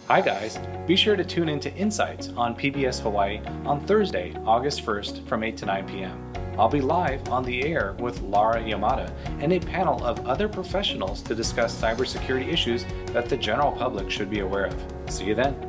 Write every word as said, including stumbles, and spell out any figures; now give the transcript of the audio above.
Hi guys, be sure to tune in to Insights on P B S Hawaii on Thursday, August first from eight to nine p m I'll be live on the air with LARA YAMADA and a panel of other professionals to discuss cybersecurity issues that the general public should be aware of. See you then.